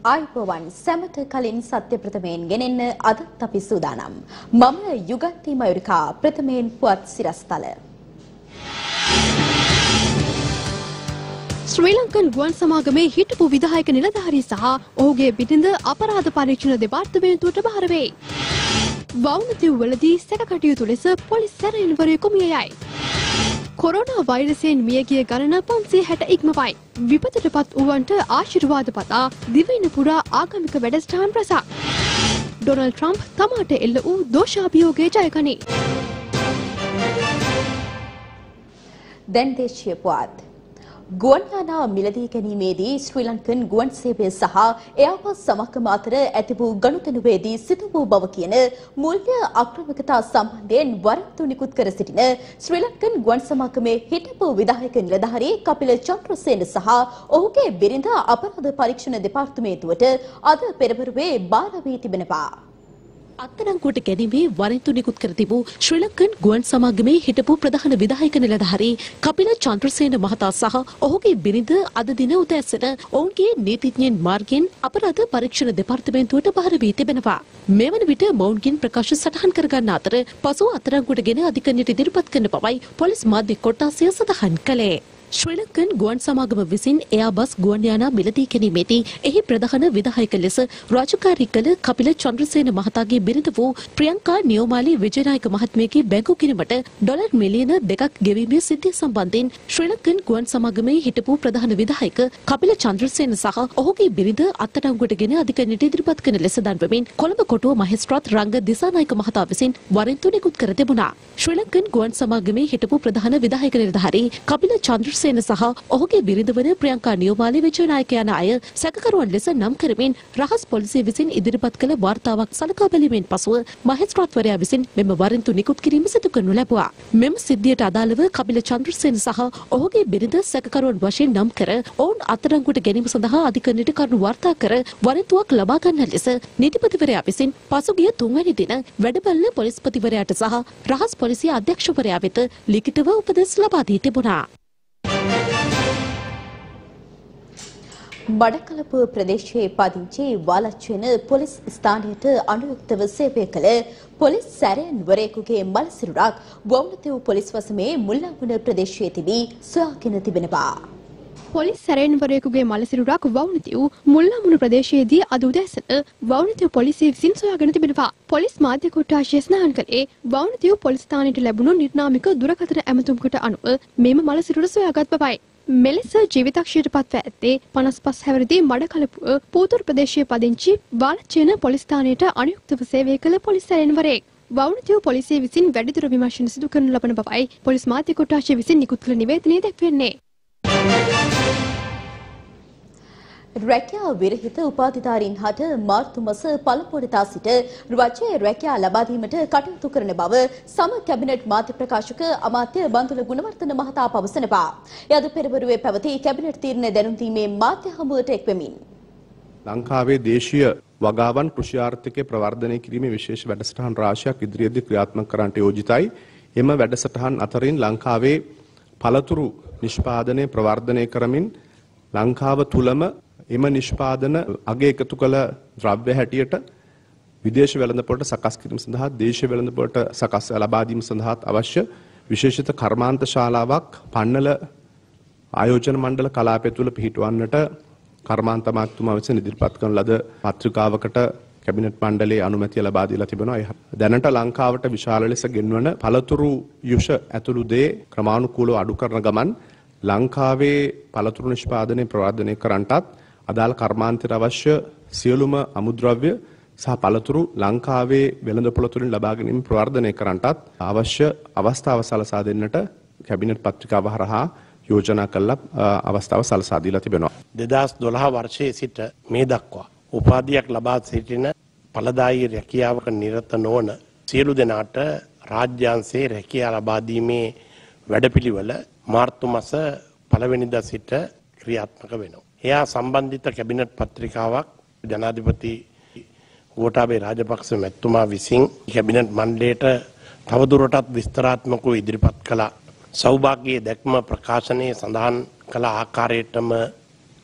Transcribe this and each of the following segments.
ආයුබෝවන් සැමට කලින් සත්‍ය ප්‍රථමයෙන් ගෙනෙන්න අදත් අපි සූදානම්. මම යුගන්ති මයුරිකා ප්‍රථමයෙන් පුවත් සිරස්තල. ශ්‍රී ලංකන් ගුවන් සමාගමේ හිටපු විධායක නිලධාරී සහ ඔහුගේ බිරිඳ අපරාධ පරීක්ෂණ දෙපාර්තමේන්තුවට බාර වෙයි. වවුනතිව්වලදී සැකකටයුතු ලෙස පොලිස් සැරයන්වරයෙකු මිය යයි. කොරෝනා වෛරසයෙන් මියගිය ගණන 560 ඉක්මවයි. විපතටපත් වූවන්ට ආශිර්වාද පතා දිවයින පුරා ආගමික වැඩසටහන් රැසක්. ඩොනල්ඩ් ට්‍රම්ප් තමාට එල්ල වූ දෝෂාභියෝගය ජයගනී. දැන් දේශීය පුවත්. ගුවන් යානා මිලදී ගැනීමේදී ශ්‍රී ලංකන් ගුවන් සේවය සහ එයාපස් සමගම අතර ඇති වූ ගනුදෙනුවේදී සිදු වූ බව කියන මූල්‍ය අක්‍රමිකතා සම්බන්ධයෙන් වරන්තු නිකුත් කර සිටින ශ්‍රී ලංකන් ගුවන් සමාගමේ හිටපු විධායක නිලධාරී කපිල චන්ද්‍රසේන සහ ඔහුගේ බිරිඳ අපරාධ පරීක්ෂණ දෙපාර්තමේන්තුවට අද පෙරවරුවේ බාර වී තිබෙනවා. අත්අඩංගුවට ගැනීමේ වරෙන්තු නිකුත් කර තිබූ ශ්‍රී ලංකන් ගුවන් සමාගමේ හිටපු ප්‍රධාන විධායක නිලධාරී කපිල චන්ද්‍රසේන මහතා සහ ඔහුගේ බිරිඳ අද දින උදෑසන ඔවුන්ගේ නීතිඥයන් මාර්ගයෙන් අපරාධ පරීක්ෂණ දෙපාර්තමේන්තුවට බාර වී තිබෙනවා. මෙවන විට මොවුන්ගෙන් ප්‍රකාශ සටහන් කරගන්න අතර පසුව අත්අඩංගුවට ගෙන අධිකරණයට ඉදිරිපත් කරන බවයි පොලිස් මාධ්‍ය කොට්ටාසය සඳහන් කළේ. ශ්‍රී ලංකන් ගුවන් සමාගම විසින් එයාබස් ගුවන් යානා මිලදී ගැනීමේදී එහි ප්‍රධාන විධායක ලෙස රාජකාරී කළ කපිල චන්ද්‍රසේන මහතාගේ බිරිඳ වූ ප්‍රියංකා නියෝමාලි විජයනායක මහත්මියගේ බැංකු ගිණුමට ඩොලර් මිලියන 2ක් ගෙවීමේ සිද්ධිය සම්බන්ධයෙන් ශ්‍රී ලංකන් ගුවන් සමාගමේ හිටපු ප්‍රධාන විධායක කපිල චන්ද්‍රසේන සහ ඔහුගේ බිරිඳ අත්අඩංගුවට ගෙන අධිකරණයට ඉදිරිපත් කරන ලෙස දන්වමින් කොළඹ කොටුව මහේස්ත්‍රාත් රංග දිසානායක මහතා විසින් වරෙන්තු නිකුත් කර තිබුණා. ශ්‍රී ලංකන් ගුවන් සමාගමේ හිටපු ප්‍රධාන විධායක නිලධාරී කපිල චන්ද්‍රසේන සහ ඔහුගේ බිරිඳ වන ප්‍රියංකා නියෝමාලි විජයනායක යන අය සැකකරුවන් ලෙස නම් කරමින් රහස් පොලිසිය විසින් ඉදිරිපත් කළ වාර්තාවක් සලකා බැලීමෙන් පසුව මහේස්ත්‍රාත්වරයා විසින් මෙම වරෙන්තු නිකුත් කිරීම සිදු කරනු ලැබුවා. මෙම සිද්ධියට අදාළව කපිල චන්ද්‍රසේන සහ ඔහුගේ බිරිඳ සැකකරුවන් වශයෙන් නම් කර ඔවුන් අත්අඩංගුවට ගැනීම සඳහා අධිකරණයට කරුණු වාර්තා කර වරෙන්තුවක් ලබා ගන්න ලෙස නීතිපතිවරයා විසින් පසුගිය 3 වැනි දින වැඩබලන පොලිස්පතිවරයාට සහ රහස් පොලිසිය අධ්‍යක්ෂවරයා වෙත ලිඛිතව උපදෙස් ලබා දී තිබුණා. බඩකලපුව ප්‍රදේශයේ පදිංචි වාලච්චේන පොලිස් ස්ථානයට අනුයුක්තව සේවය කළ පොලිස් සැරයන්වරයෙකුගේ මලසිරුරක් වවුනතිව් පොලිස් වසමේ මුල්ලංගුණ ප්‍රදේශයේ තිබී සොයාගෙන තිබෙනවා. පොලිස් සැරයන්වරයෙකුගේ මලසිරුරක් වවුනතිව් මුල්ලංගුණ ප්‍රදේශයේදී අද උදෑසන වවුනතිව් පොලිසිය විසින් සොයාගෙන තිබෙනවා. පොලිස් මාධ්‍ය කොට්ටාශය සඳහන් කළේ වවුනතිව් පොලිස් ස්ථානයට ලැබුණු නිර්නාමික දුරකථන ඇමතුමකට අනුව මෙම මලසිරුර සොයාගත් බවයි. මෙලෙස ජීවිතක්ෂයට පත්ව ඇත්තේ 55 හැවිරිදි මඩකලපුව පූතුරු ප්‍රදේශයේ පදිංචි වාලච්චේන පොලිස් ස්ථානයට අනුයුක්තව සේවය කළ පොලිස් සැරයන්වරයෙක්. වවුනතිව් පොලිසිය විසින් වැඩිදුර විමර්ශන සිදු කරනු ලබන බවයි පොලිස් මාධ්‍ය කොට්ටාශය විසින් නිකුත් කළ නිවේදනයේ දැක්වෙන්නේ. රැකියා විරහිත උපාධිධාරීන් හට මාර්තු මාස පළමුවනදා සිට රජයේ රැකියා ලබා දීමට කටයුතු කරන බව සම කැබිනට් මාධ්‍ය ප්‍රකාශක අමාත්‍ය බන්දුල ගුණවර්ධන මහතා පවසනවා. එය අද පෙරවරුවේ පැවති කැබිනට් තීරණ දැනුම් දීමේ මාධ්‍ය හමුවට එක්වෙමින් ලංකාවේ දේශීය වගාවන් කෘෂි ආර්ථිකය ප්‍රවර්ධනය කිරීමේ විශේෂ වැඩසටහන් රාශියක් ඉදිරියේදී ක්‍රියාත්මක කරන්නට යෝජිතයි. එම වැඩසටහන් අතරින් ලංකාවේ පළතුරු නිෂ්පාදනය ප්‍රවර්ධනය කරමින් ලංකාව තුලම එම නිෂ්පාදන අග එකතු කළ ද්‍රව්‍ය හැටියට විදේශ වෙළඳපොළට සකස් කිරීම සඳහා දේශීය වෙළඳපොළට සකස් ලබා දීම සඳහා අවශ්‍ය විශේෂිත කර්මාන්ත ශාලාවක් පන්නල ආයෝජන මණ්ඩල කලාපය තුළ පිහිටවන්නට කර්මාන්ත අමාත්‍යතුමා විසින් ඉදිරිපත් කරන ලද පත්‍රිකාවකට කැබිනට් මණ්ඩලයේ අනුමැතිය ලබා දීලා තිබෙනවා. දැනට ලංකාවට විශාල ලෙස ගෙන්වන පළතුරු යුෂ ඇතුළු දේ ක්‍රමානුකූලව අඩු කරන ගමන් ලංකාවේ පළතුරු නිෂ්පාදනය ප්‍රවර්ධනය කරන්නටත් අදාළ කර්මාන්තයට අවශ්‍ය සියලුම අමුද්‍රව්‍ය සහ පළතුරු ලංකාවේ වෙළඳපොළ තුලින් ලබා ගැනීම ප්‍රවර්ධනය කරන්නටත් අවශ්‍ය අවස්ථාව සලසා දෙන්නට කැබිනට් පත්‍රිකාව හරහා යෝජනා කළ අවස්ථාව සලසා දීලා තිබෙනවා. 2012 වර්ෂයේ සිට මේ දක්වා උපාධියක් ලබා සිටින ඵලදායී රැකියාවක නිරත නොවන සියලු දෙනාට රාජ්‍යාංශයේ රැකියාව ලබා දීමේ වැඩපිළිවෙල මාර්තු මාස 1 වෙනිදා සිට ක්‍රියාත්මක වෙනවා. එයා සම්බන්ධිත කැබිනට් පත්‍රිකාවක් ජනාධිපති ගෝඨාභය රාජපක්ෂ මැතිතුමා විසින් කැබිනට් මණ්ඩලයට තවදුරටත් විස්තරාත්මකව ඉදිරිපත් කළා. සෞභාග්‍යයේ දැක්ම ප්‍රකාශනයේ සඳහන් කළ ආකාරයටම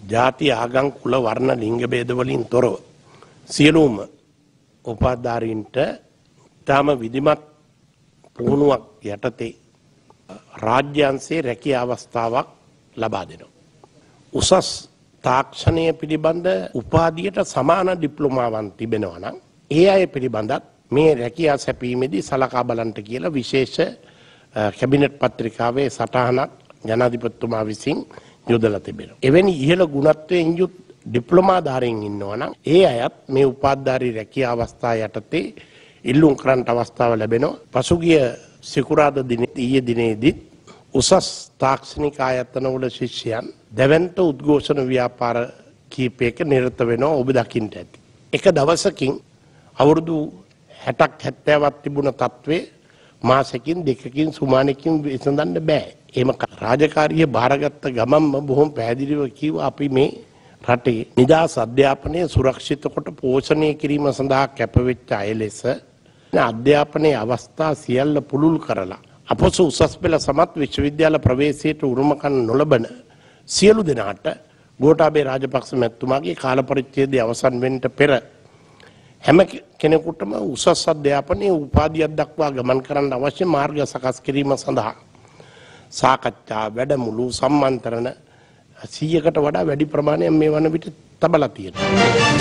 ජාති ආගම් කුල වර්ණ ලිංග භේද වලින් තොරව සියලුම උපාධාරීන්ට තාම විධිමත් පුහුණුවක් යටතේ රාජ්‍යාංශයේ රැකියා අවස්ථාවක් ලබා දෙනවා. උසස් තාක්ෂණය පිළිබඳ උපාධියට සමාන ඩිප්ලෝමාවන් තිබෙනවා නම් ඒ අය පිළිබඳත් මේ රැකියා සැපීමේදී සලකා බලන්නට කියලා විශේෂ කැබිනට් පත්‍රිකාවේ සටහනක් ජනාධිපතිතුමා විසින් යොදලා තිබෙනවා. එවැනි ඉහළ ගුණත්වයෙන් යුත් ඩිප්ලෝමාධාරීන් ඉන්නවා නම් ඒ අයත් මේ උපාධිධාරී රැකියා අවස්ථා යටතේ ඉල්ලුම් කරන්නට අවස්ථාව ලැබෙනවා. පසුගිය සිකුරාදා ඊයේ දිනේදී උසස් තාක්ෂණික ආයතනවල ශිෂ්‍යයන් දැවැන්ත උද්ඝෝෂණ ව්‍යාපාර කීපයක නිරත වෙනවා ඔබ දකින්න ඇති. එක දවසකින් අවුරුදු 60ක් 70ක් තිබුණ තත්ත්වයේ මාසෙකින් දෙකකින් සුමානකින් විසඳන්න බෑ. එහෙම රාජකාරිය බාරගත්ත ගමන්ම බොහොම පැහැදිලිව කිව්වා අපි මේ රටේ නිදහස් අධ්‍යාපනය සුරක්ෂිත කොට පෝෂණය කිරීම සඳහා කැපවෙච්ච අය ලෙස අධ්‍යාපනයේ අවස්ථා සියල්ල පුළුල් කරලා අපොස උසස් පෙළ සමත් විශ්වවිද්‍යාල ප්‍රවේශයට උරුමකම් නොලබන සියලු දෙනාට ගෝඨාභය රාජපක්ෂ මැතිතුමාගේ කාල පරිච්ඡේදය අවසන් වෙන්න පෙර හැම කෙනෙකුටම උසස් අධ්‍යාපනයේ උපාධියක් දක්වා ගමන් කරන්න අවශ්‍ය මාර්ග සකස් කිරීම සඳහා සාකච්ඡා වැඩමුළු සම්මන්ත්‍රණ 100කට වඩා වැඩි ප්‍රමාණයක් මේ වන විට තබලා තියෙනවා.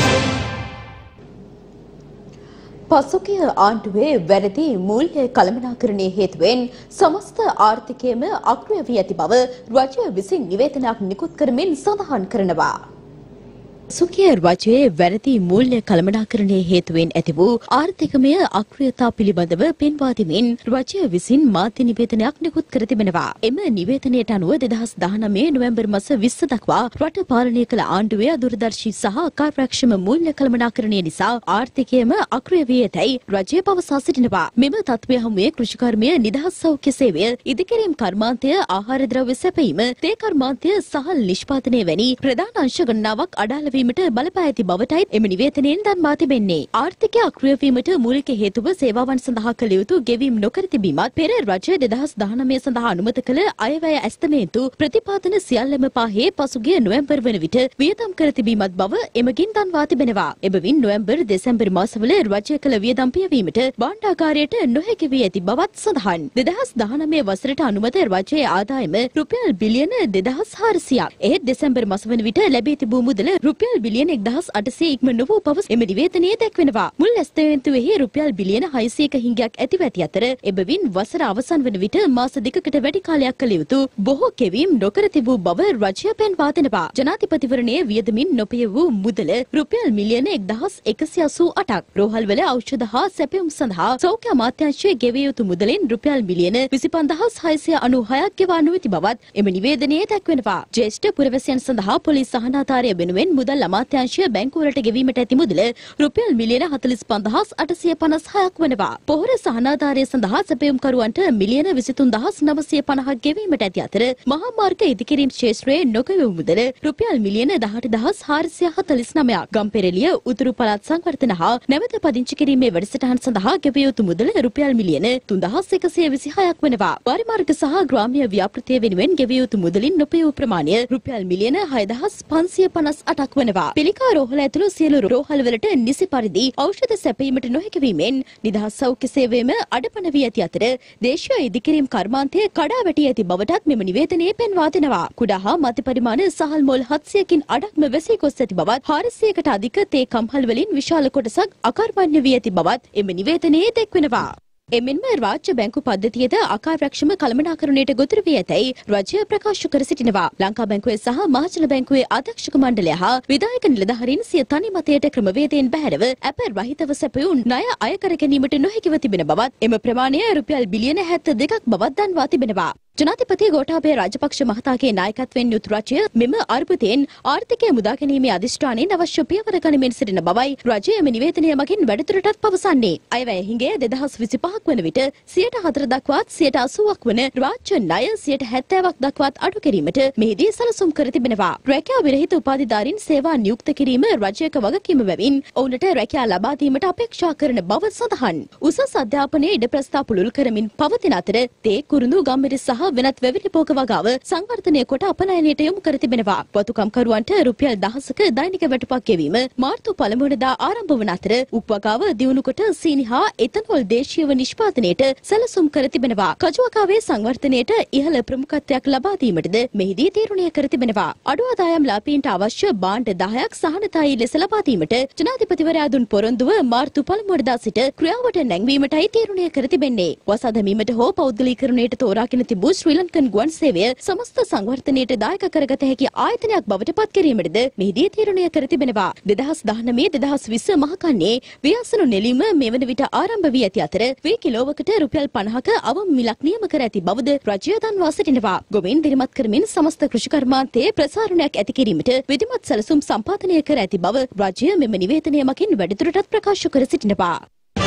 පසුගිය ආණ්ඩුවේ වැරදි මූල්‍ය කළමනාකරණයේ හේතුවෙන් සමස්ත ආර්ථිකයම අක්‍රිය වී ඇති බව රජය විසින් නිවේදනයක් නිකුත් කරමින් සඳහන් කරනවා. සුකිය රජයේ වැරදි මූල්‍ය කළමනාකරණයේ හේතුවෙන් ඇති වූ ආර්ථිකමය අක්‍රියතා පිළිබඳව පෙන්වා දෙමින් රජය විසින් මාධ්‍ය නිවේදනයක් නිකුත් කර තිබෙනවා. එම නිවේදනයට අනුව 2019 නොවැම්බර් මාස 20 දක්වා රට පාලනය කළ ආණ්ඩුවේ අදූරදර්ශී සහ කාර්යක්ෂම මූල්‍ය කළමනාකරණය නිසා ආර්ථිකයම අක්‍රිය වී ඇතැයි රජය පවසා සිටිනවා. මෙම තත්ත්වය හමුවේ කෘෂිකර්මය නිදහස් සෞඛ්‍ය සේවය, ඉදිකිරීම් කර්මාන්තය, ආහාර ද්‍රව්‍ය සැපයීම, තේ කර්මාන්තය, සහල් නිෂ්පාදනය වැනි ප්‍රධාන අංශ ගණනාවක් අඩාල වීමට බලපා ඇති බවටයි එම නිවේදනයෙන් දන්වා තිබෙන්නේ. ආර්ථිකය අක්‍රිය වීමට මූලික හේතුව සේවාවන් සඳහා කළ යුතු ගෙවීම් නොකර තිබීමත්, පෙර රජය 2019 සඳහා අනුමත කළ අයවැය ඇස්තමේන්තු ප්‍රතිපාදන සියල්ලම පාහේ පසුගිය නොවැම්බර් වන විට වියදම් කර තිබීමත් බව එමගින් දන්වා තිබෙනවා. එබැවින් නොවැම්බර් දෙසැම්බර් මාසවල රජය කළ වියදම් පියවීමට භාණ්ඩාගාරයට නොහැකි වී ඇති බවත් සඳහන්. 2019 වසරට අනුමත රජයේ ආදායම රුපියල් බිලියන 2400ක්. එහෙත් දෙසැම්බර් මාස වන විට ලැබී තිබූ මුදල රුපියල් බිලියන 1800 ඉක්ම නොවූ බව එම නිවේදනයේ දැක්වෙනවා. මුල් ඇස්තමේන්තුවෙහි රුපියල් බිලියන 600ක හිඟයක් ඇතිව ඇති අතර එබැවින් වසර අවසන් වන විට මාස දෙකකට වැඩි කාලයක් කළ යුතු බොහෝ කෙවීම් නොකර තිබූ බව රජය පෙන්වා දෙනවා. ජනාධිපතිවරණයේ වියදමින් නොපිය වූ මුදල රුපියල් මිලියන 1188ක්. රෝහල්වල ඖෂධ හා සැපයුම් සඳහා සෞඛ්‍ය අමාත්‍යාංශයේ ගෙවිය යුතු මුදලින් රුපියල් මිලියන 25696ක් ගෙවා නොමැති බවත් එම නිවේදනයේ දැක්වෙනවා. ජ්‍යෙෂ්ඨ පුරවැසියන් සඳහා පොලිස් සහනාධාරය වෙනුවෙන් මුදල් අමාත්‍යාංශය බැංකුවලට ගෙවීමට ඇති මුදල රුපියල් මිලියන 45856ක් වනවා. පොහොර සහනාධාරය සඳහා සැපයුම්කරුවන්ට මිලියන 23950ක් ගෙවීමට ඇති අතර මහා මාර්ග ඉදිකිරීම් ක්ෂේත්‍රයේ නොගෙවූ මුදල රුපියල් මිලියන 18449ක්. ගම්පෙරළිය උතුරු පළාත් සංවර්ධන හා නැවත පදිංචි කිරීමේ වැඩසටහන් සඳහා ගෙවිය යුතු මුදල රුපියල් මිලියන 3126ක් වනවා. වාරිමාර්ග සහ ග්‍රාම්‍ය ව්‍යාපෘතිය වෙනුවෙන් ගෙවිය යුතු මුදලින් නොපෙවූ ප්‍රමාණය රුපියල් මිලියන 6558ක් වනවා. පිළිකා රෝහල ඇතුළු සියලු රෝහල්වලට නිසි පරිදි ඖෂධ සැපීමට නොහැකි වීමෙන් නිදහස් සෞඛ්‍ය සේවයම අඩපණ වී ඇති අතර දේශීය ඉදිකිරීම් කර්මාන්තය කඩා වැටී ඇති බවටත් මෙම නිවේදනයේ පෙන්වා දෙනවා. කුඩා හා මධ්‍ය පරිමාණ සහල් මොල් 700කින් අඩක්ම වැසී ගොස් ඇති බවත් 400කට අධික තේ කම්හල් වලින් විශාල කොටසක් අකර්මණ්‍ය වී ඇති බවත් එම නිවේදනයේ දැක්වෙනවා. එමෙන්ම රාජ්‍ය බැංකු පද්ධතියද අකාර්යක්ෂම කළමනාකරණයට ගොදුරු වී ඇතැයි රජය ප්‍රකාශ කර සිටිනවා. ලංකා බැංකුවේ සහ මහජන බැංකුවේ අධ්‍යක්ෂක මණ්ඩලය හා විධායක නිලධාරීන් සිය තනි මතයට ක්‍රමවේදයෙන් බැහැරව ඇප රහිතව සැපයූ ණය අය කර ගැනීමට නොහැකිව තිබෙන බවත් එම ප්‍රමාණය රුපියල් බිලියන 72ක් බවත් දන්වා තිබෙනවා. ජනාධිපති ගෝඨාභය රාජපක්ෂ මහතාගේ නායකත්වයෙන් යුතු රජය මෙම අර්බුදයෙන් ආර්ථිකය මුදා ගැනීමේ අධිෂ්ඨානයෙන් අවශ්‍ය පියවර ගනිමින් සිටින බවයි රජය එම නිවේදනය මගින් වැඩිදුරටත් පවසන්නේ. අයවැය හිඟය 2025ක් වන විට 4% දක්වාත් 80%ක් වන රාජ්‍ය ණය 70%ක් දක්වාත් අඩු කිරීමට මෙහිදී සැලසුම් කර තිබෙනවා. රැකියා විරහිත උපාධිධාරීන් සේවා නියුක්ත කිරීම රජයක වගකීම බැවින් ඔවුන්ට රැකියා ලබා දීමට අපේක්ෂා කරන බව සඳහන්. උසස් අධ්‍යාපනයේ ඉඩ ප්‍රස්ථා පුළුල් කරමින් පවතින අතර තේ කුරුඳු ගම්මිරිස් සහ වෙනත් වැවිලි භෝග වගාව සංවර්ධනය කොට අපනයනයට යොමු කර තිබෙනවා. වතුකම්කරුවන්ට රුපියල් 1000ක දෛනික වැටුපක් ගෙවීම මාර්තු 1 වෙනිදා ආරම්භ වන අතර උපවගාව දියුණු කොට සීනි හා එතනෝල් දේශීයව නිෂ්පාදනයට සැලසුම් කර තිබෙනවා. කජුවකාවේ සංවර්ධනයට ඉහළ ප්‍රමුඛත්වයක් ලබා දීමටද මෙහිදී තීරණය කර තිබෙනවා. අඩු ආදායම් ලාභීන්ට අවශ්‍ය භාණ්ඩ 10ක් සහනදායී ලෙස ලබා දීමට ජනාධිපතිවරයා දුන් පොරොන්දුව මාර්තු 1 වෙනිදා සිට ක්‍රියාවට නැංවීමටයි තීරණය කර තිබෙන්නේ. වසා දැමීමට හෝ පෞද්ගලීකරණයට තෝරාගෙන තිබූ ශ්‍රී ලංකන් ගුවන් සේවය සමස්ත සංවර්ධනයට දායක කරගත හැකි ආයතනයක් බවට පත් කිරීමටද මෙහිදී තීරණය කර තිබෙනවා. 2019-2020 මහකන්නේ ව්‍යාසනු නෙලීම මෙවන විට ආරම්භ වී ඇති අතර වී කිලෝවකට රුපියල් 50ක අවම මිලක් නියම කර ඇති බවද රජය දන්වා සිටිනවා. ගොවීන් දිරිමත් කරමින් සමස්ත කෘෂි කර්මාන්තයේ ප්‍රසාරණයක් ඇති කිරීමට විධිමත් සැලසුම් සම්පාදනය කර ඇති බව රජය මෙම නිවේදනය මගින් වැඩිදුරටත් ප්‍රකාශ කර සිටිනවා.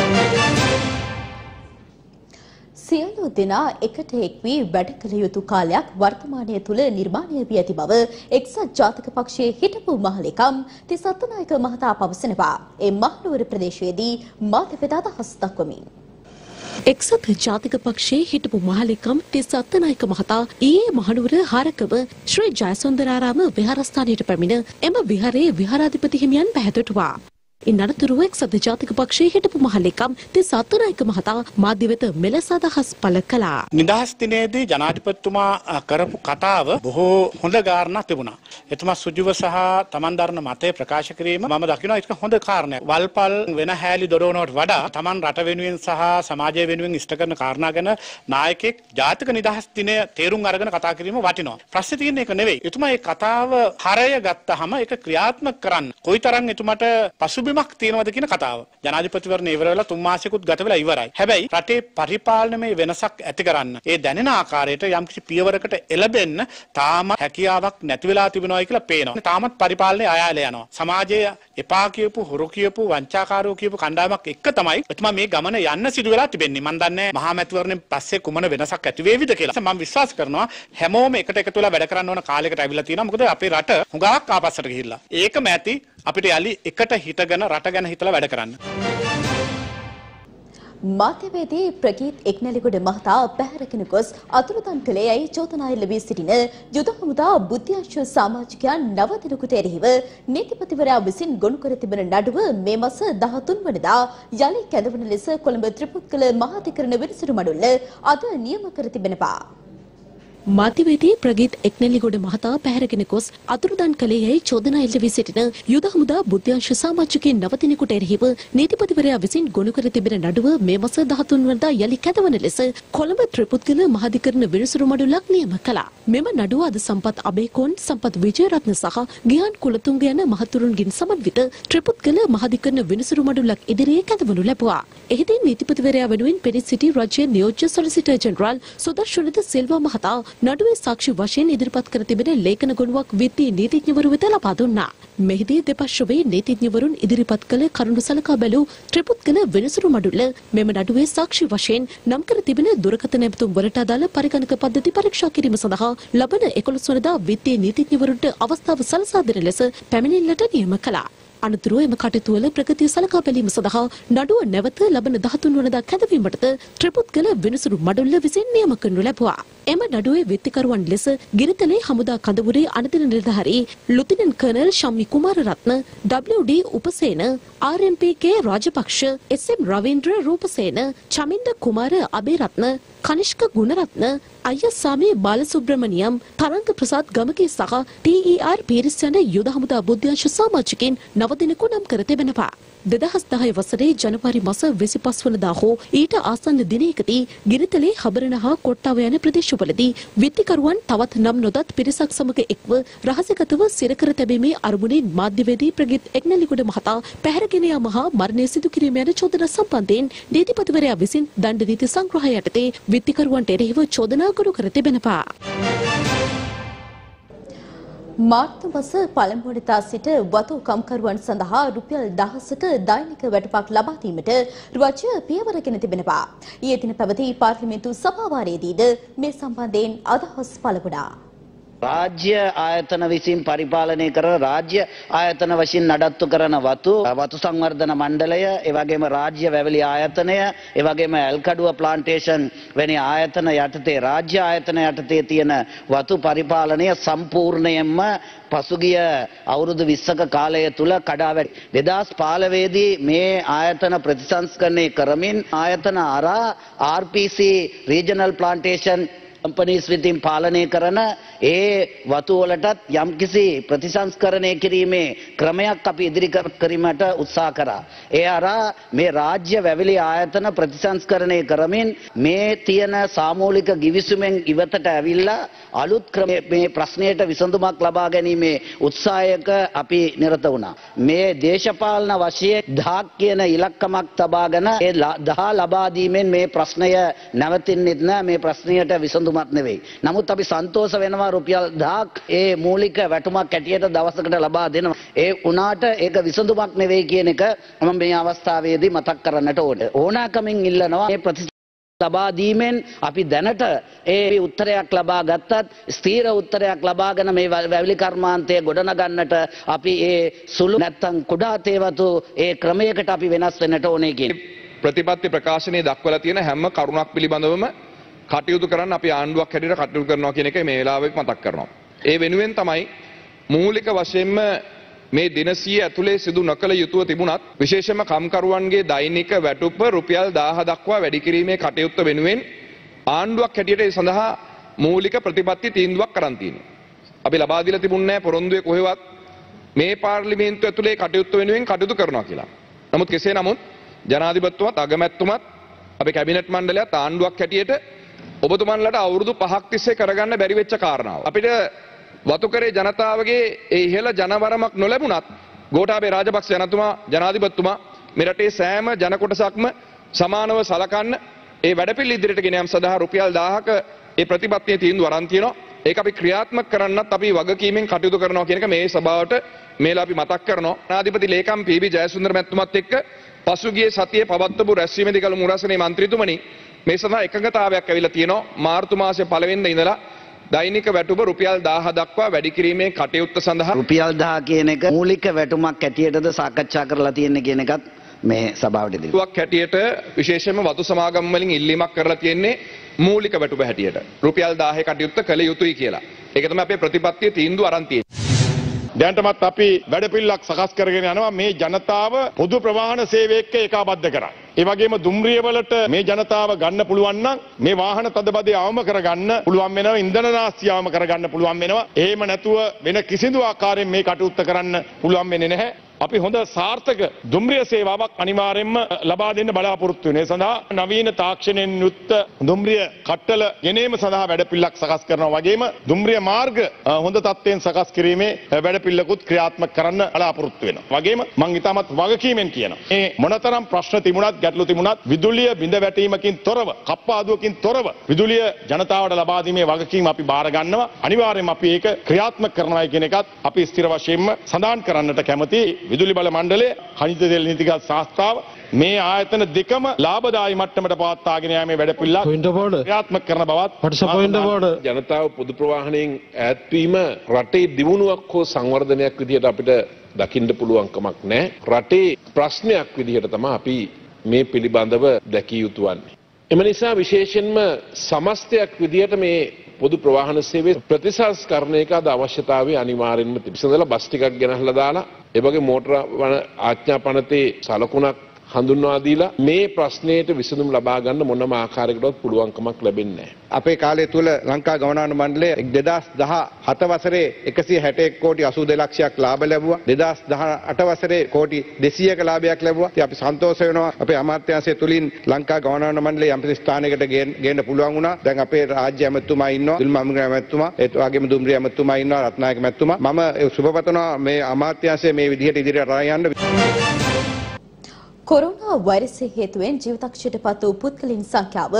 සියලු දෙනා එකට එක් වී වැඩ කළ යුතු කාලයක් වර්තමානය තුළ නිර්මාණය වී ඇති බව එක්සත් ජාතික පක්ෂයේ හිටපු මහලේකම් තිස් අත්තනායක මහතා පවසනවා. ඒ මහනුවර ප්‍රදේශයේදී මාධ්‍ය අදහස් දක්වමින් එක්සත් ජාතික පක්ෂයේ හිටපු මහලේකම් තිස් අත්තනායක මහතා ඊයේ මහනුවර හරකම ශ්‍රී ජයසුන්දරාරාම විහාරස්ථානයට පැමිණ එම විහාරයේ විහාරාධිපති හිමියන් පැහැදුටුවා. ඉන් අනතුරුව එක්සත් ජාතික පක්ෂයේ හිටපු මහලේකම් තිස් අත්තනායක මහතා මාධ්‍ය වෙත මෙලෙස අදහස් පළ කළා. නිදහස් දිනේදී ජනාධිපතිතුමා කරපු කතාව බොහෝ හොඳ කාරණා තිබුණා. එතුමා සුජුව සහ තමන් දරන මතය ප්‍රකාශ කිරීම මම දකිනවා ඒක හොඳ කාරණයක්. වල්පල් වෙන හැලි දොඩවනවට වඩා තමන් රට වෙනුවෙන් සහ සමාජය වෙනුවෙන් ඉෂ්ට කරන කාරණා ගැන නායකයෙක් ජාතික නිදහස් දිනය තේරුම් අරගෙන කතා කිරීම වටිනවා. ප්‍රශ්නේ තියෙන්නේ ඒක නෙවෙයි. එතුමා මේ කතාව හරය ගත්තාම ඒක ක්‍රියාත්මක කරන්න කොයිතරම් එතුමාට පසුබිමක් තියෙනවද කියන කතාව. ජනාධිපතිවරණය ඉවර වෙලා 3 මාසෙකුත් ගත වෙලා ඉවරයි. හැබැයි රටේ පරිපාලනමය වෙනසක් ඇති කරන්න ඒ දැනෙන ආකාරයට යම්කිසි පියවරකට එළබෙන්න තාම හැකියාවක් නැති වෙලා තිබෙනවා කියලා පේනවා. තාමත් පරිපාලනය අයාලේ යනවා. සමාජයේ එපා කියපු හොරු කියපු වංචාකාරෝ කියපු කණ්ඩායමක් එක්ක තමයි එතුමා මේ ගමන යන්න සිදු වෙලා තිබෙන්නේ. මම දන්නේ මහා මැතිවරණයෙන් පස්සේ කුමන වෙනසක් ඇති වේවිද කියලා. මම විශ්වාස කරනවා හැමෝම එකට එකතු වෙලා වැඩ කරන්න ඕන කාලයකට ඇවිල්ලා තියෙනවා. මොකද අපේ රට හුඟක් ආපස්සට ගිහිල්ලා. ඒකම ඇති අපිට යලි එකට හිටගෙන රට ගැන හිතලා වැඩ කරන්න. මාධ්‍යවේදී ප්‍රගීත් එක්නැලිගොඩ මහතා පැහැරගෙන ගොස් අතුරුදන් කළේ යයි චෝදනා එල්ල වී සිටින යුද හමුදා බුද්ධ්‍යංශ සමාජිකයන් 9 දෙනෙකුට එරෙහිව නීතිපතිවරයා විසින් ගොනු කර තිබෙන නඩුව මේ මාස 13 වෙනිදා යලි කැඳවන ලෙස කොළඹ ත්‍රිපුත්කල මහාධිකරණ විනිසුරු මඩුල්ල අද නියම කර තිබෙනවා. මාධ්‍යවේදී ප්‍රගීත් එක්නැලිගොඩ මහතා පැහැරගෙන ගොස් අතුරුදන් කළේ යයි චෝදනා එල්ල වී සිටින යුද හමුදා බුද්ධ්‍යංශ සමාජිකයන් 9 දෙනෙකුට එරෙහිව නීතිපතිවරයා විසින් ගොනු කර තිබෙන නඩුව මේ මාස 13 වෙනිදා යලි කැඳවන ලෙස කොළඹ ත්‍රිපුත්කල මහාධිකරණ විනිසුරු මඩුල්ලක් නියම කළා. මෙම නඩුව අද සම්පත් අබේකෝන් සම්පත් විජේරත්න සහ ගියාන් කුලතුංග යන මහතුරුන්ගෙන් සමන්විත ත්‍රිපුත්කල මහාධිකරණ විනිසුරු මඩුල්ලක් ඉදිරියේ කැඳවනු ලැබුවා. එහිදී නීතිපතිවරයා වෙනුවෙන් පෙනී සිටි රාජ්‍ය නියෝජ්‍ය සොලිසිටර් ජෙනරාල් සුදර්ශනද සිල්වා මහතා නඩුවේ සාක්ෂි වශයෙන් ඉදිරිපත් කර තිබෙන ලේඛන ගොනුවක් විත්තිය නීතිඥවරු වෙත ලබා දුන්නා. මෙහිදී දෙපක්ෂයේ නීතිඥවරුන් ඉදිරිපත් කළ කරුණු සලකා බැලූ ත්‍රිපුත්කල විනිසුරු මඩුල්ල මෙම නඩුවේ සාක්ෂි වශයෙන් නම් කර තිබෙන දුරකථන ඇමතුම් වලට අදාළ පරිගණක පද්ධති පරීක්ෂා කිරීම සඳහා ලබන 11 වෙනිදා විත්තිය නීතිඥවරුන්ට අවස්ථාව සලසා දෙන ලෙස පැමිණිල්ලට නියම කළා. අනතුරුව එම කටයුතු වල ප්‍රගතිය සලකා බැලීම සඳහා නඩුව නැවත ලබන 13 වෙනිදා කැඳවීමටද ත්‍රිපුත්කල විනිසුරු මඩුල්ල විසින් නියම කරනු ලැබුවා. එම නඩුවේ විත්තිකරුවන් ලෙස ගිරිතලේ හමුදා කඳවුරේ අනදින නිලධාරී lieutenant colonel Shammi Kumararatne, WD Upasena, RMPK Rajapaksa, SM Ravindra Rupasena, Chaminda Kumara Abeyratne, Kanishka Gunaratne, Ayyasamy Balasubramaniam, Tharanga Prasad Gamage සහ TER පීරිස් යන යුද හමුදා බුද්ධ්‍යංශ සමාජිකයින් 9 දෙනෙකු නම් කර තිබෙනවා. 2010 වසරේ ජනවාරි මාස 25 වෙනිදා හෝ ඊට ආසන්න දිනයකදී ගිරිතලේ හබරණ හා කොට්ටාව යන ප්‍රදේශවලදී විත්තිකරුවන් තවත් නම් නොදත් පිරිසක් සමග එක්ව රහසිගතව සිර කර තැබීමේ අරමුණින් මාධ්‍යවේදී ප්‍රගීත් එක්නැලිගොඩ මහතා පැහැරගෙන යාම හා මරණය සිදු කිරීම යන චෝදනා සම්බන්ධයෙන් නීතිපතිවරයා විසින් දණ්ඩ නීති සංග්‍රහය යටතේ විත්තිකරුවන්ට එරෙහිව චෝදනා ගොනු කර තිබෙනවා. මාර්තු මාස පළමු වෙනිදා සිට වතු කම්කරුවන් සඳහා රුපියල් 1000ක දෛනික වැටුපක් ලබා දීමට රජය පියවරගෙන තිබෙනවා. ඊයේ දින පැවති පාර්ලිමේන්තු සභාවාරයේදීද මේ සම්බන්ධයෙන් අදහස් පළ වුණා. රාජ්‍ය ආයතන විසින් පරිපාලනය කරන රාජ්‍ය ආයතන වශයෙන් නඩත්තු කරන වතු සංවර්ධන මණ්ඩලය, ඒ වගේම රාජ්‍ය වැවිලි ආයතනය, ඒ වගේම ඇල්කඩුව ප්ලාන්ටේෂන් වැනි ආයතන යටතේ රාජ්‍ය ආයතන යටතේ තියෙන වතු පරිපාලනය සම්පූර්ණයෙන්ම පසුගිය අවුරුදු 20ක කාලය තුල කඩා වැටි. 2015 දී මේ ආයතන ප්‍රතිසංස්කරණය කරමින් ආයතන අරා RPC රීජනල් ප්ලාන්ටේෂන් කම්පනීස් විසින් පාලනය කරන ඒ වතු වලටත් යම්කිසි ප්‍රතිසංස්කරණය කිරීමේ ක්‍රමයක් අපි ඉදිරිපත් කිරීමට උත්සාහ කරා. ඒ අරා මේ රාජ්‍ය වැවිලි ආයතන ප්‍රතිසංස්කරණය කරමින් මේ තියෙන සාමූලික ගිවිසුමෙන් ඉවතට ඇවිල්ලා අලුත් ක්‍රමයේ මේ ප්‍රශ්නයට විසඳුමක් ලබා ගැනීමේ උත්සාහයක අපි නිරත වුණා. මේ දේශපාලන වශයෙන් 10ක් කියන ඉලක්කමක් තබාගෙන ඒ 10 ලබා දීමෙන් මේ ප්‍රශ්නය නැවතින්නේ නැහැ. මේ ප්‍රශ්නයට විසඳුමක් නෙවෙයි. නමුත් අපි සන්තෝෂ වෙනවා රුපියල් 1000ක් ඒ මූලික වැටුමක් ඇටියට දවසකට ලබා දෙනවා. ඒ උනාට ඒක විසඳුමක් නෙවෙයි කියන එක මම මේ අවස්ථාවේදී මතක් කරන්නට ඕනේ. ඕනෑකමින් ඉල්ලනවා මේ ලබා දීමෙන් අපි දැනට ඒ උත්තරයක් ලබා ගත්තත් ස්ථීර උත්තරයක් ලබාගෙන මේ වැවිලි කර්මාන්තය ගොඩනගන්නට අපි ඒ සුළු නැත්තම් කුඩා තේවතු ඒ ක්‍රමයකට අපි වෙනස් වෙන්නට ඕනේ කියන ප්‍රතිපත්ති ප්‍රකාශනයේ දක්වලා තියෙන හැම කරුණක් පිළිබඳවම කටයුතු කරන්න අපි ආණ්ඩුවක් හැටියට කටයුතු කරනවා කියන එක මේ වෙලාවෙත් මතක් කරනවා. ඒ වෙනුවෙන් තමයි මූලික වශයෙන්ම මේ දින 100 ඇතුලේ සිදු නොකළ යුතුව තිබුණත් විශේෂයෙන්ම කම්කරුවන්ගේ දෛනික වැටුප රුපියල් 1000 දක්වා වැඩි කිරීමේ කටයුත්ත වෙනුවෙන් ආණ්ඩුවක් හැටියට ඒ සඳහා මූලික ප්‍රතිපත්ති තීන්දුවක් කරන් තියෙනවා. අපි ලබා දීලා තිබුණේ නැහැ පොරොන්දුවේ කොහෙවත් මේ පාර්ලිමේන්තුව ඇතුලේ කටයුත්ත වෙනුවෙන් කටයුතු කරනවා කියලා. නමුත් කෙසේ නමුත් ජනාධිපතිතුමත් අගමැතිතුමත් අපේ කැබිනට් මණ්ඩලයත් ආණ්ඩුවක් හැටියට ඔබතුමන්ලට අවුරුදු 5ක් තිස්සේ කරගන්න බැරි වෙච්ච කාරණාව. අපිට වතුකරේ ජනතාවගේ ඒ ඉහළ ජනවරමක් නොලැබුණත් ගෝඨාභය රාජපක්ෂ ජනාධිපතිතුමා මේ රටේ සෑම ජන කොටසක්ම සමානව සලකන්න ඒ වැඩපිළිවෙල ඉදිරියට ගෙන යාම සඳහා රුපියල් 1000ක ඒ ප්‍රතිපත්තියේ තීන්දුව අරන් තියෙනවා. ඒක අපි ක්‍රියාත්මක කරන්නත් අපි වගකීමෙන් කටයුතු කරනවා කියන එක මේ සභාවට මේලා අපි මතක් කරනවා. ජනාධිපති ලේකම් පී.බී. ජයසුන්දර මැතිතුමත් එක්ක පසුගිය සතියේ පවත්වපු රැස්වීමේදී කළ මුරසනේ මන්ත්‍රීතුමනි මේ සඳහා එකඟතාවයක් ඇවිල්ලා තියෙනවා. මාර්තු මාසයේ 1 වෙනිදා ඉඳලා දෛනික වැටුප රුපියල් 1000 දක්වා වැඩි කිරීමේ කටයුත්ත සඳහා රුපියල් 1000 කියන එක මූලික වැටුමක් ඇටියටද සාකච්ඡා කරලා තියෙන්නේ කියන එකත් මේ සභාවට ඉදිරියට. වැටුපක් හැටියට විශේෂයෙන්ම වතු සමාගම් වලින් ඉල්ලීමක් කරලා තියෙන්නේ මූලික වැටුප හැටියට රුපියල් 1000 කටයුත්ත කළ යුතුයි කියලා. ඒක තමයි අපේ ප්‍රතිපත්තියේ තීන්දුව අරන් තියෙන්නේ. දැනටමත් අපි වැඩපිළිවෙලක් සකස් කරගෙන යනවා මේ ජනතාව පොදු ප්‍රවාහන සේවය එක්ක ඒකාබද්ධ කරන්න. ඒ වගේම දුම්රිය වලට මේ ජනතාව ගන්න පුළුවන් නම් මේ වාහන තදබදේ අවම කරගන්න පුළුවන් වෙනවා, ඉන්ධන නාස්තිය අවම කරගන්න පුළුවන් වෙනවා. එහෙම නැතුව වෙන කිසිදු ආකාරයෙන් මේ කටයුත්ත කරන්න පුළුවන් වෙන්නේ නැහැ. අපි හොඳ සාර්ථක දුම්රිය සේවාවක් අනිවාර්යයෙන්ම ලබා දෙන්න බලාපොරොත්තු වෙනවා. ඒ සඳහා නවීන තාක්ෂණයෙන් යුක්ත දුම්රිය කට්ටල ගෙනීම සඳහා වැඩපිළිවෙලක් සකස් කරනවා. වගේම දුම්රිය මාර්ග හොඳ තත්ත්වයෙන් සකස් කිරීමේ වැඩපිළිවෙලකුත් ක්‍රියාත්මක කරන්න බලාපොරොත්තු වෙනවා. වගේම මම ඊටමත් වගකීමෙන් කියනවා. මේ මොනතරම් ප්‍රශ්න තිබුණත් ගැටලු තිබුණත් විදුලිය බිඳ වැටීමකින් තොරව, කප්පාදුවකින් තොරව විදුලිය ජනතාවට ලබා දීමේ වගකීම අපි බාර ගන්නවා. අනිවාර්යයෙන්ම අපි ඒක ක්‍රියාත්මක කරනවා කියන එකත් අපි ස්ථිර වශයෙන්ම සඳහන් කරන්නට කැමතියි. විදුලි බල මණ්ඩලය, khනිජ තෙල් නීතිගත සංස්ථාව මේ ආයතන දෙකම ලාභදායී මට්ටමට පවත්වාගෙන යාමේ වැඩපිළිවෙලක් ක්‍රියාත්මක කරන බවත් ජනතාව පොදු ප්‍රවාහනයෙන් ඈත්වීම රටේ දියුණුවක් හෝ සංවර්ධනයක් විදිහට අපිට දකින්න පුළුවන් කමක් නැහැ. රටේ ප්‍රශ්නයක් විදිහට තමයි අපි මේ පිළිබඳව දැකිය යුතු වන්නේ. එම නිසා විශේෂයෙන්ම සමස්තයක් විදිහට මේ පොදු ප්‍රවාහන සේවයේ ප්‍රතිසංස්කරණයක අවශ්‍යතාවය අනිවාර්යෙන්ම තිබෙනවා. බස් ටිකක් ගෙනහලා දාලා ඒ වගේ මෝටර ආඥාපනතේ සලකුණක් හඳුන්වා දීලා මේ ප්‍රශ්නයට විසඳුම් ලබා ගන්න මොනම ආකාරයකටවත් පුළුවන්කමක් ලැබෙන්නේ නැහැ. අපේ කාලය තුල ලංකා ගමනාන මණ්ඩලය 2017 වසරේ 161 කෝටි 82 ලක්ෂයක් ලාභ ලැබුවා. 2018 වසරේ කෝටි 200ක ලාභයක් ලැබුවා. ඉතින් අපි සන්තෝෂ වෙනවා අපේ අමාත්‍යාංශය තුලින් ලංකා ගමනාන මණ්ඩලය යම්කිසි ස්ථානයකට ගේන්න පුළුවන් වුණා. දැන් අපේ රාජ්‍ය ඇමතුමා ඉන්නවා, දිල්මා ඇමතුමා, ඒ වගේම දුම්රිය ඇමතුමා ඉන්නවා, රත්නායක ඇමතුමා. මම සුබපතනවා මේ අමාත්‍යාංශය මේ විදිහට ඉදිරියට අරන් යන්න. කොරෝනා වෛරසය හේතුවෙන් ජීවිතක්ෂයට පත් වූ පුද්ගලයන් සංඛ්‍යාව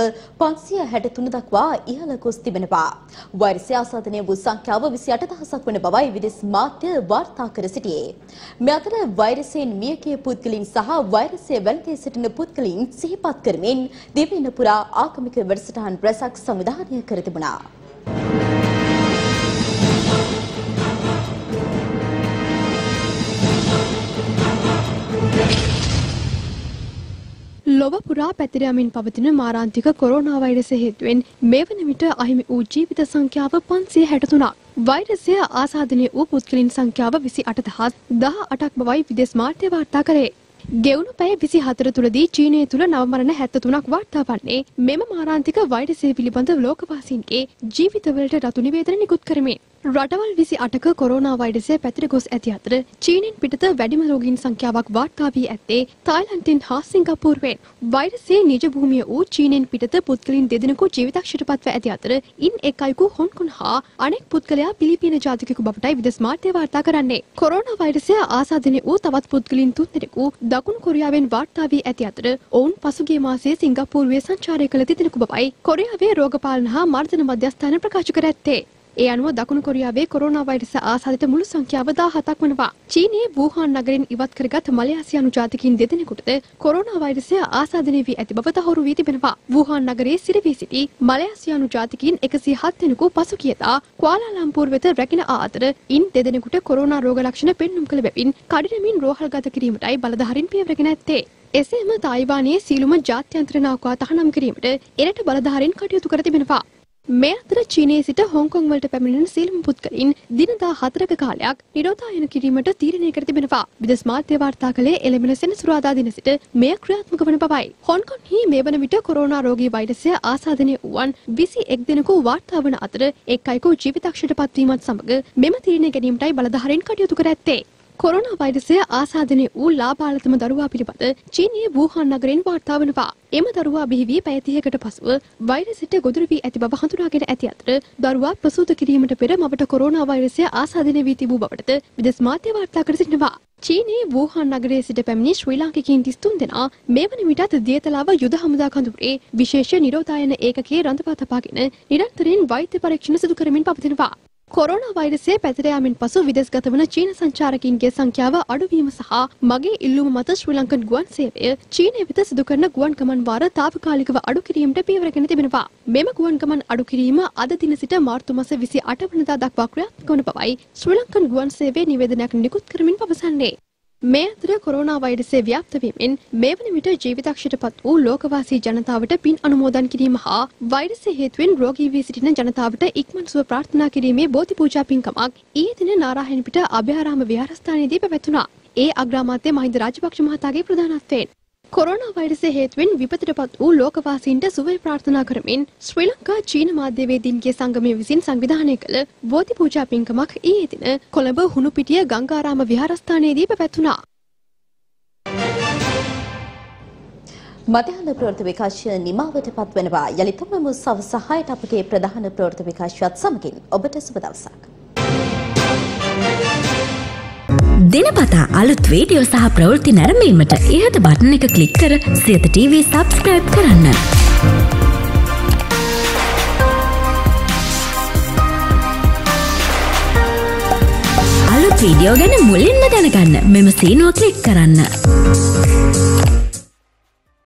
563 දක්වා ඉහළ ගොස් තිබෙනවා. වෛරසය ආසාදනය වූ සංඛ්‍යාව 28000ක් වන බවයි විදේශ මාධ්‍ය වාර්තා කර සිටියේ. මේ අතර වෛරසයෙන් මියගිය පුද්ගලයන් සහ වෛරසය වැළඳී සිටින පුද්ගලයන් සිහිපත් කරමින් දිවයින පුරා ආගමික වැඩසටහන් රැසක් සංවිධානය කර තිබුණා. ලොව පුරා පැතිර යමින් පවතින මාරාන්තික කොරෝනා වෛරසය හේතුවෙන් මේ වන විට අහිමි වූ ජීවිත සංඛ්‍යාව 563ක්. වෛරසය ආසාදනය වූ පුද්ගලයන් සංඛ්‍යාව 28,18ක් බවයි විදේශ මාධ්‍ය වාර්තා කරේ. ගෙවුණු පැය 24 තුලදී චීනය තුල නව මරණ 73ක් වාර්තා වන්නේ මෙම මාරාන්තික වෛරසය පිළිබඳ ලෝකවාසීන්ගේ ජීවිතවලට රතු නිවේදන නිකුත් කරමින්. රටවල් 28ක කොරෝනා වෛරසය පැතිර ගොස් ඇති අතර චීනෙන් පිටත වැඩිම රෝගීන් සංඛ්‍යාවක් වාර්තා වී ඇත්තේ තායිලන්තයෙන් හා සිංගප්පූරුවෙන්. වෛරසයේ නිජ භූමිය වූ චීනෙන් පිටත පුද්ගලයන් දෙදෙනෙකු ජීවිතක්ෂයට පත්ව ඇති අතර ඉන් එක් අයෙකු හොන්කොන් හා අනෙක් පුද්ගලයා පිලිපීන ජාතිකයෙකු බවටයි විදේශ මාධ්‍ය වාර්තා කරන්නේ. කොරෝනා වෛරසය ආසාදනය වූ තවත් පුද්ගලයන් 3 දෙනෙකු දකුණු කොරියාවෙන් වාර්තා වී ඇති අතර ඔවුන් පසුගිය මාසයේ සිංගප්පූරුවේ සංචාරය කළ දෙදෙනෙකු බවයි කොරියාවේ රෝගපාලන හා මර්ධන මධ්‍යස්ථාන ප්‍රකාශ කර ඇත්තේ. ඒ අනුව දකුණු කොරියාවේ කොරෝනා වෛරස ආසාදිත මුළු සංඛ්‍යාව 17ක් වනවා. චීනයේ වූහාන් නගරයෙන් ඉවත් කරගත් මලයාසියානු ජාතිකයින් දෙදෙනෙකුටද කොරෝනා වෛරසය ආසාදනය වී ඇති බව තහවුරු වී තිබෙනවා. වූහාන් නගරයේ සිරවී සිටි මලයාසියානු ජාතිකයින් 107 දෙනෙකු පසුගියදා කුආලාලම්පූර් වෙත රැගෙන ආ අතර ඉන් දෙදෙනෙකුට කොරෝනා රෝග ලක්ෂණ පෙන්නුම් කළ බැවින් කඩිනමින් රෝහල්ගත කිරීමටයි බලධාරීන් පියවරගෙන ඇත්තේ. එසේම තායිවානයේ සීලුම ජාත්‍යන්තර නෞකා තහනම් කිරීමට එරට බලධාරීන් කටයුතු කර තිබෙනවා. මේ අතර චීනයේ සිට හොංකොං වලට පැමිණෙන සියලුම පුද්ගලයන් දින 14ක කාලයක් නිරෝධායන කිරීමට තීරණය කර තිබෙනවා. විදේශ මාධ්‍ය වාර්තා කළේ එළඹෙන සෙනසුරාදා දින සිට මෙය ක්‍රියාත්මක වන බවයි. හොංකොංහි මේ වන විට කොරෝනා රෝගී වෛරසය ආසාදනය වූවන් 21 දෙනෙකු වාර්තා වන අතර එක් අයෙකු ජීවිතක්ෂයට පත්වීමත් සමග මෙම තීරණය ගැනීමටයි බලධාරීන් කටයුතු කර ඇත්තේ. කොරෝනා වෛරසය ආසාදනය වූ ලාබාලතම දරුවා පිළිබඳ චීනයේ වූහාන් නගරයෙන් වාර්තා වනවා. එම දරුවා බිහි වී පැය 30කට පසුව වෛරසයට ගොදුරු වී ඇති බව හඳුනාගෙන ඇති අතර දරුවා ප්‍රසූත කිරීමට පෙර මවට කොරෝනා වෛරසය ආසාදනය වී තිබූ බවටද විදේශ මාධ්‍ය වාර්තා කර සිටිනවා. චීනයේ වූහාන් නගරයේ සිට පැමිණි ශ්‍රී ලාංකිකයින් 33 දෙනා මේ වන විටත් දියතලාව යුද හමුදා කඳවුරේ විශේෂ නිරෝධායන ඒකකයේ රඳවා තබාගෙන නිරන්තරයෙන් වෛද්‍ය පරීක්ෂණ සිදු කරමින් පවතිනවා. කොරෝනා වෛරසය පැතිර යාමෙන් පසු විදේශගත වන චීන සංචාරකයින්ගේ සංඛ්‍යාව අඩුවීම සහ මගේ ඉල්ලුම මත ශ්‍රී ලංකන් ගුවන් සේවය චීනය වෙත සිදු කරන ගුවන් ගමන් වාර තාවකාලිකව අඩු කිරීමට පියවරගෙන තිබෙනවා. මෙම ගුවන් ගමන් අඩු කිරීම අද දින සිට මාර්තු මාස 28 වෙනිදා දක්වා ක්‍රියාත්මක වන බවයි ශ්‍රී ලංකන් ගුවන් සේවයේ නිවේදනයක් නිකුත් කරමින් පවසන්නේ. මේ අතර කොරෝනා වෛරසය ව්‍යාප්ත වීමෙන් මේ වන විට ජීවිතක්ෂයට පත් වූ ලෝකවාසී ජනතාවට පින් අනුමෝදන් කිරීම හා වෛරසය හේතුවෙන් රෝගී වී සිටින ජනතාවට ඉක්මන් සුව ප්‍රාර්ථනා කිරීමේ බෝධි පූජා පින්කමක් ඊයේ දින නාරායණපිට අභයාරාම විහාරස්ථානයේදී පැවැත්වුණා. ඒ අග්‍රාමාත්‍ය මහින්ද රාජපක්ෂ මහතාගේ ප්‍රධානත්වයෙන් කොරෝනා වෛරසය හේතුවෙන් විපතටපත් වූ ලෝකවාසීන්ට සුවය ප්‍රාර්ථනා කරමින් ශ්‍රී ලංකා චීන මාධ්‍යවේදීන්ගේ සංගමය විසින් සංවිධානය කළ බෝධි පූජා පින්කමක් ඊයේ දින කොළඹ හුණුපිටිය ගංගාරාම විහාරස්ථානයේදී පැවැත්වුණා. මධ්‍යහන ප්‍රවෘත්ති විකාශය නිමාවට පත්වනවා. යලිතම සවස් 6ට අපගේ ප්‍රධාන ප්‍රවෘත්ති විකාශයත් සමගින් ඔබට සුබ දවසක්. දිනපතා අලුත් වීඩියෝ සහ ප්‍රවෘත්ති නැරඹීමට ඉහත බටන් එක ක්ලික් කර සියත TV සබ්ස්ක්‍රයිබ් කරන්න. අලුත් වීඩියෝ ගැන මුලින්ම දැනගන්න මෙම සීනුව ක්ලික් කරන්න.